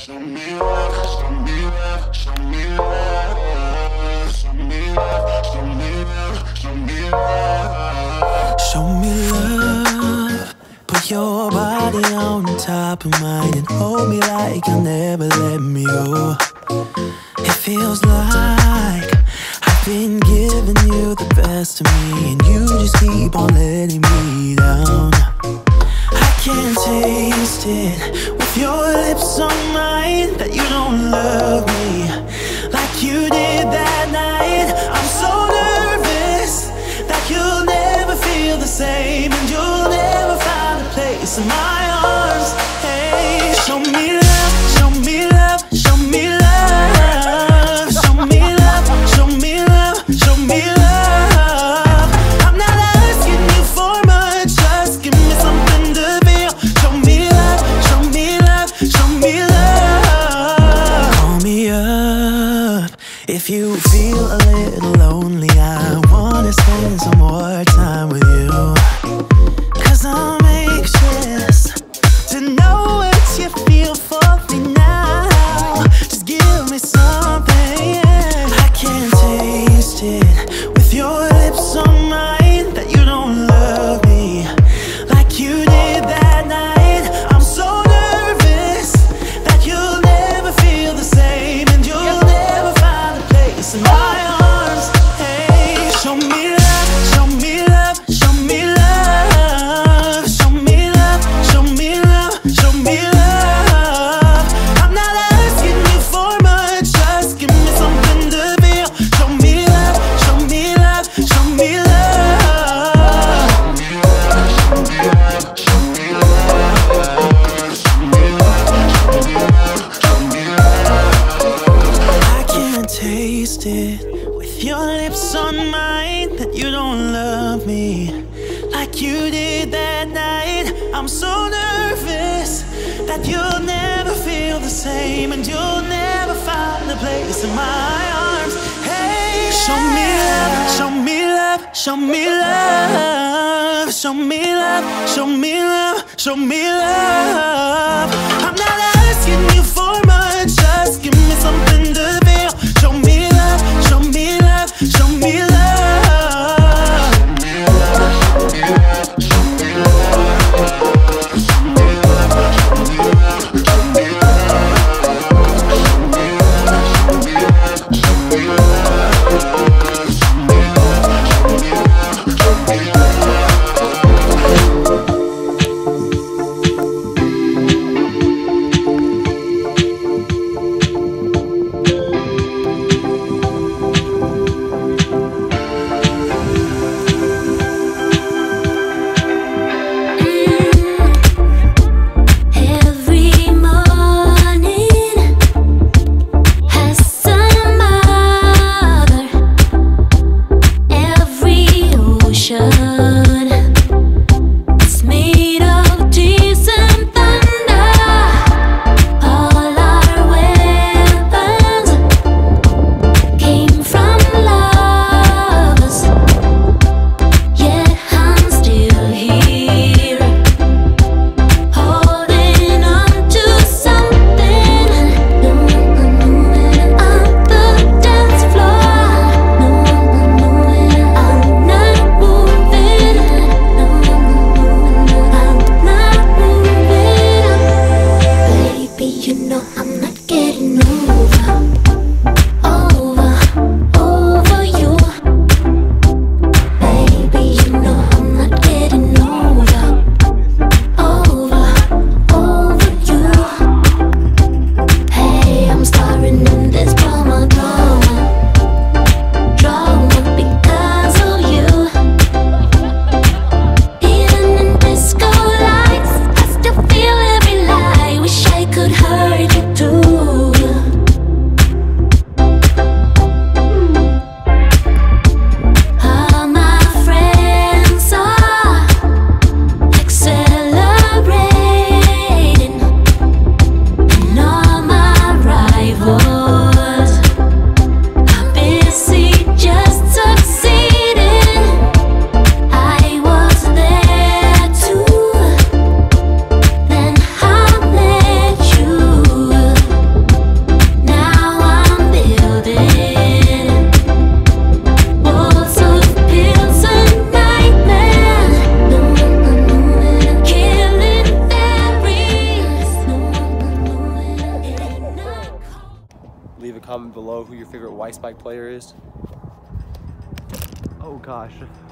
Show me love, show me love, show me love. Show me love, show me love, show me love. Show me love. Put your body on top of mine and hold me like you'll never let me go. It feels like I've been giving you the best of me, and you just keep on letting me down. I can't taste it with your lips on mine, that you don't love me like you did that night. I'm so nervous that you'll never feel the same, and you'll never find a place in my arms. Hey, show me love, show me love, show me love. Show me love, show me love, show me love. I'm not asking you for much, just give me something to feel. Show me love, show me love, show me love. Call me up if you feel a little lonely. I wanna spend some more time with you, 'cause I'm anxious to know what you feel for me now. Just give me something. I can't taste it with your lips on mine, that you don't love me like you did that night. I'm so nervous that you'll never feel the same, and you'll never find a place in my arms. Hey, show me love, show me love, show me love. Show me love, show me love, show me love. I'm not asking you for much, just give me something to feel. Show me love, show me love, show me love. Show me love, show me love, show me love, show me love. I can't taste it with your lips on mine, that you don't love me like you did that night. I'm so nervous that you'll never feel the same, and you'll never find a place in my arms. Hey, show me love, show me love, show me love. Show me love, show me love, show me love. I'm not asking you for much, just give me something to feel. Show me love, show me love, show me love. leave a comment below who your favorite WySpike player is. Oh gosh.